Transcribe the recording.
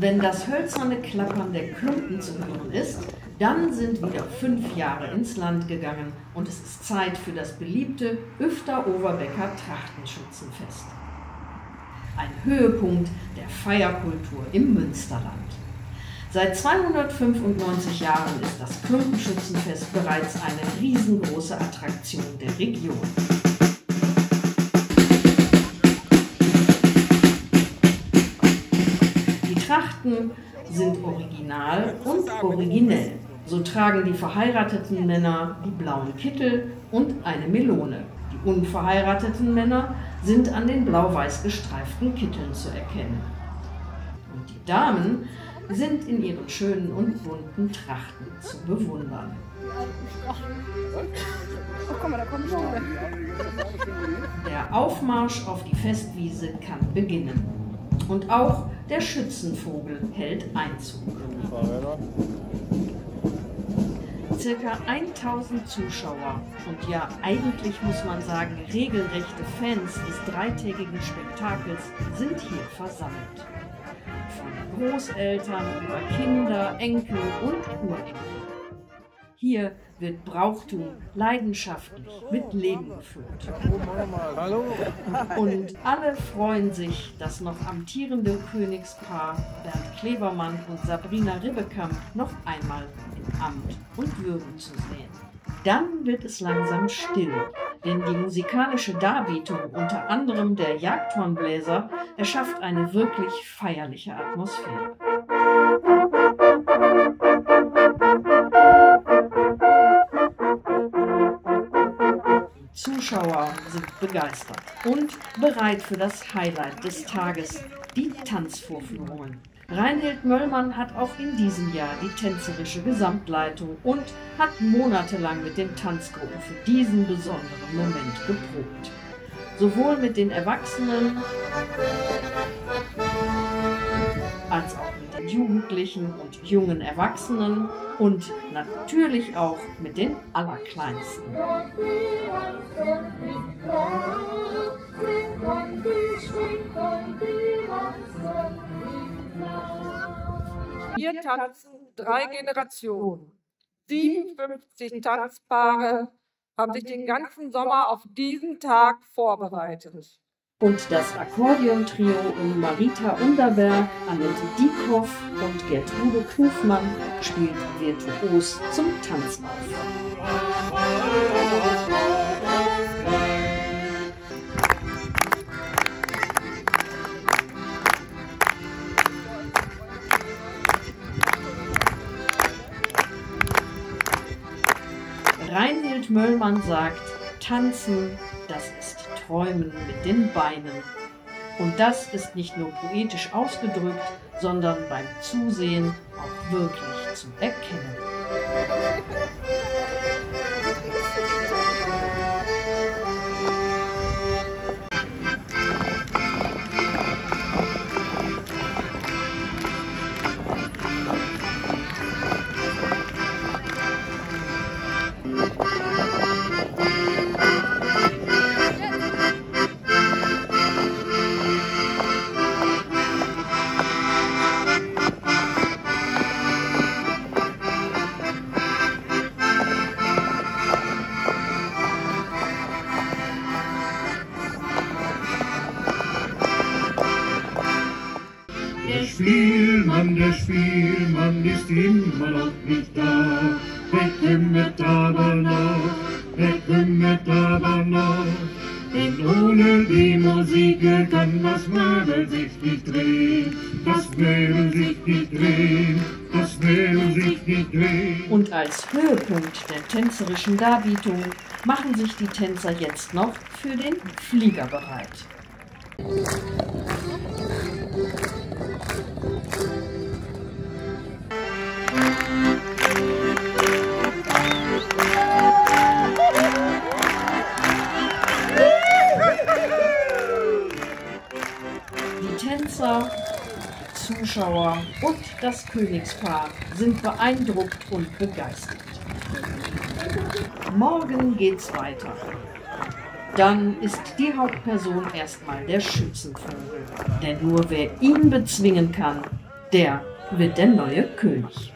Wenn das hölzerne Klappern der Klumpen zu hören ist, dann sind wieder 5 Jahre ins Land gegangen und es ist Zeit für das beliebte Uefter-Overbecker Trachtenschützenfest. Ein Höhepunkt der Feierkultur im Münsterland. Seit 295 Jahren ist das Klumpenschützenfest bereits eine riesengroße Attraktion der Region. Die Trachten sind original und originell. So tragen die verheirateten Männer die blauen Kittel und eine Melone. Die unverheirateten Männer sind an den blau-weiß gestreiften Kitteln zu erkennen. Und die Damen sind in ihren schönen und bunten Trachten zu bewundern. Oh, guck mal, da kommt schon. Der Aufmarsch auf die Festwiese kann beginnen. Und auch der Schützenvogel hält Einzug. Circa 1000 Zuschauer und ja, eigentlich muss man sagen, regelrechte Fans des dreitägigen Spektakels sind hier versammelt. Von Großeltern über Kinder, Enkel und Urenkel. Hier wird Brauchtum leidenschaftlich mit Leben gefüllt. Und alle freuen sich, das noch amtierende Königspaar Bernd Klevermann und Sabrina Ribbekamp noch einmal in Amt und Würden zu sehen. Dann wird es langsam still, denn die musikalische Darbietung unter anderem der Jagdhornbläser erschafft eine wirklich feierliche Atmosphäre. Die Zuschauer sind begeistert und bereit für das Highlight des Tages, die Tanzvorführungen. Reinhild Möllmann hat auch in diesem Jahr die tänzerische Gesamtleitung und hat monatelang mit den Tanzgruppen für diesen besonderen Moment geprobt. Sowohl mit den Erwachsenen als auch mit den Jugendlichen und jungen Erwachsenen und natürlich auch mit den Allerkleinsten. Hier tanzen 3 Generationen. 57 Tanzpaare haben sich den ganzen Sommer auf diesen Tag vorbereitet. Und das Akkordeontrio um Marita Underberg, Annette Dieckhoff und Gertrude Knufmann spielt virtuos zum Tanzen auf. Reinhild Möllmann sagt, Tanzen, das ist Träumen mit den Beinen. Und das ist nicht nur poetisch ausgedrückt, sondern beim Zusehen auch wirklich zu erkennen. Der Spielmann ist immer noch nicht da. Er kümmert aber noch, Denn ohne die Musik kann das Möbel sich nicht drehen. Und als Höhepunkt der tänzerischen Darbietung machen sich die Tänzer jetzt noch für den Flieger bereit. Die Tänzer, die Zuschauer und das Königspaar sind beeindruckt und begeistert. Morgen geht's weiter. Dann ist die Hauptperson erstmal der Schützenvogel. Denn nur wer ihn bezwingen kann, Der wird der neue König.